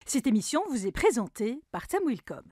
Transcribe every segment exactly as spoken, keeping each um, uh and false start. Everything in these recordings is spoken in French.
Cette émission vous est présentée par Tamwilcom.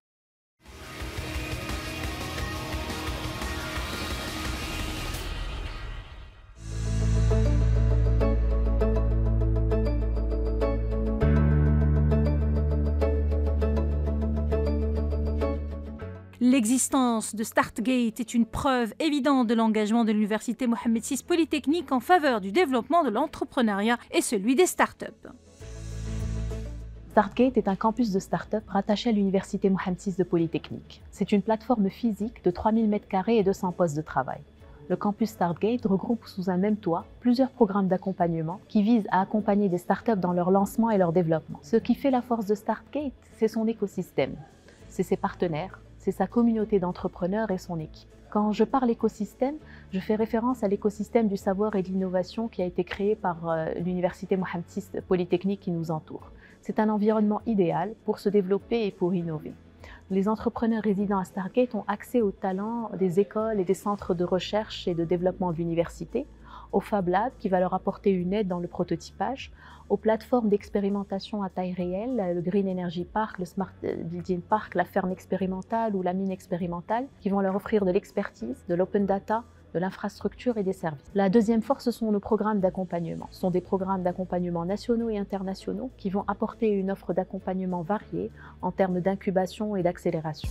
L'existence de Startgate est une preuve évidente de l'engagement de l'Université Mohammed six Polytechnique en faveur du développement de l'entrepreneuriat et celui des startups. Startgate est un campus de start-up rattaché à l'Université Mohammed six de Polytechnique. C'est une plateforme physique de trois mille mètres carrés et deux cents postes de travail. Le campus Startgate regroupe sous un même toit plusieurs programmes d'accompagnement qui visent à accompagner des startups dans leur lancement et leur développement. Ce qui fait la force de Startgate, c'est son écosystème, c'est ses partenaires, c'est sa communauté d'entrepreneurs et son équipe. Quand je parle écosystème, je fais référence à l'écosystème du savoir et de l'innovation qui a été créé par euh, l'Université Mohammed six Polytechnique qui nous entoure. C'est un environnement idéal pour se développer et pour innover. Les entrepreneurs résidant à Startgate ont accès aux talents des écoles et des centres de recherche et de développement de l'université, au Fab Lab qui va leur apporter une aide dans le prototypage, aux plateformes d'expérimentation à taille réelle, le Green Energy Park, le Smart Building Park, la ferme expérimentale ou la mine expérimentale, qui vont leur offrir de l'expertise, de l'open data, de l'infrastructure et des services. La deuxième force, ce sont nos programmes d'accompagnement. Ce sont des programmes d'accompagnement nationaux et internationaux qui vont apporter une offre d'accompagnement variée en termes d'incubation et d'accélération.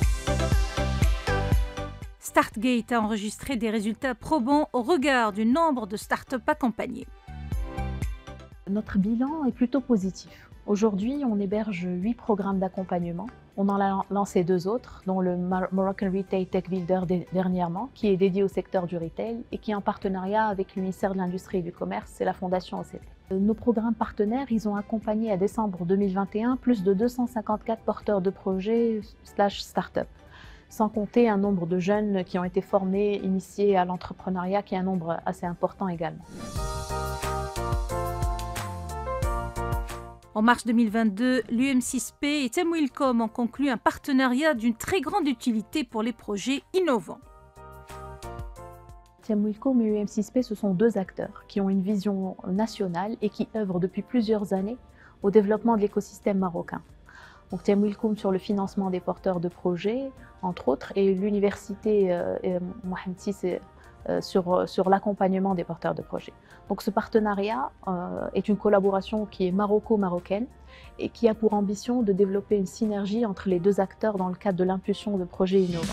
Startgate a enregistré des résultats probants au regard du nombre de startups accompagnées. Notre bilan est plutôt positif. Aujourd'hui, on héberge huit programmes d'accompagnement. On en a lancé deux autres, dont le Moroccan Retail Tech Builder dernièrement, qui est dédié au secteur du retail et qui est en partenariat avec le ministère de l'Industrie et du Commerce et la Fondation O C T. Nos programmes partenaires, ils ont accompagné à décembre deux mille vingt et un plus de deux cent cinquante-quatre porteurs de projets slash start-up, sans compter un nombre de jeunes qui ont été formés, initiés à l'entrepreneuriat, qui est un nombre assez important également. En mars deux mille vingt-deux, l'U M six P et Tamwilcom ont conclu un partenariat d'une très grande utilité pour les projets innovants. Tamwilcom et U M six P, ce sont deux acteurs qui ont une vision nationale et qui œuvrent depuis plusieurs années au développement de l'écosystème marocain. Donc Tamwilcom sur le financement des porteurs de projets, entre autres, et l'Université euh, Mohammed six euh, sur, sur l'accompagnement des porteurs de projets. Donc ce partenariat euh, est une collaboration qui est maroco-marocaine et qui a pour ambition de développer une synergie entre les deux acteurs dans le cadre de l'impulsion de projets innovants.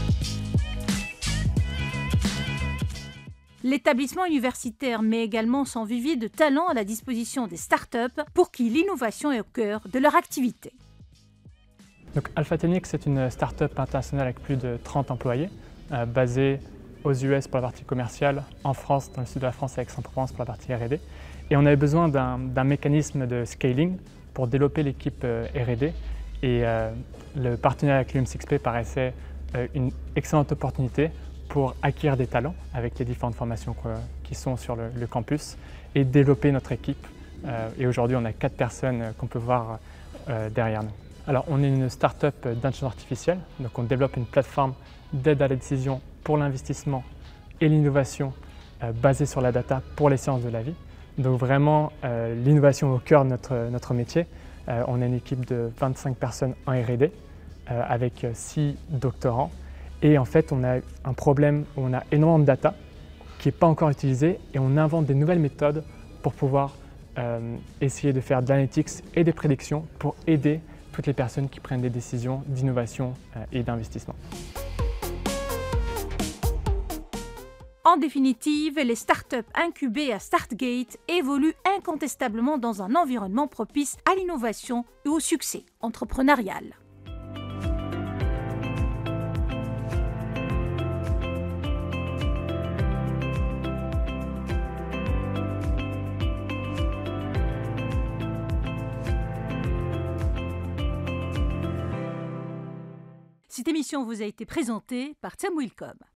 L'établissement universitaire met également son vivier de talents à la disposition des startups pour qui l'innovation est au cœur de leur activité. Donc Alphatenic, c'est une start-up internationale avec plus de trente employés, euh, basée aux U S pour la partie commerciale, en France, dans le sud de la France, avec Aix-en-Provence pour la partie R et D. Et on avait besoin d'un mécanisme de scaling pour développer l'équipe euh, R et D. Et euh, le partenariat avec l'U M six P paraissait euh, une excellente opportunité pour acquérir des talents avec les différentes formations qui sont sur le, le campus et développer notre équipe. Euh, et aujourd'hui, on a quatre personnes qu'on peut voir euh, derrière nous. Alors, on est une start-up d'intelligence artificielle, donc on développe une plateforme d'aide à la décision pour l'investissement et l'innovation euh, basée sur la data pour les sciences de la vie. Donc vraiment, euh, l'innovation au cœur de notre, notre métier. Euh, on a une équipe de vingt-cinq personnes en R et D euh, avec six doctorants. Et en fait, on a un problème où on a énormément de data qui n'est pas encore utilisée et on invente des nouvelles méthodes pour pouvoir euh, essayer de faire de l'analytics et des prédictions pour aider toutes les personnes qui prennent des décisions d'innovation euh, et d'investissement. En définitive, les startups incubées à Startgate évoluent incontestablement dans un environnement propice à l'innovation et au succès entrepreneurial. Cette émission vous a été présentée par Tamwilcom.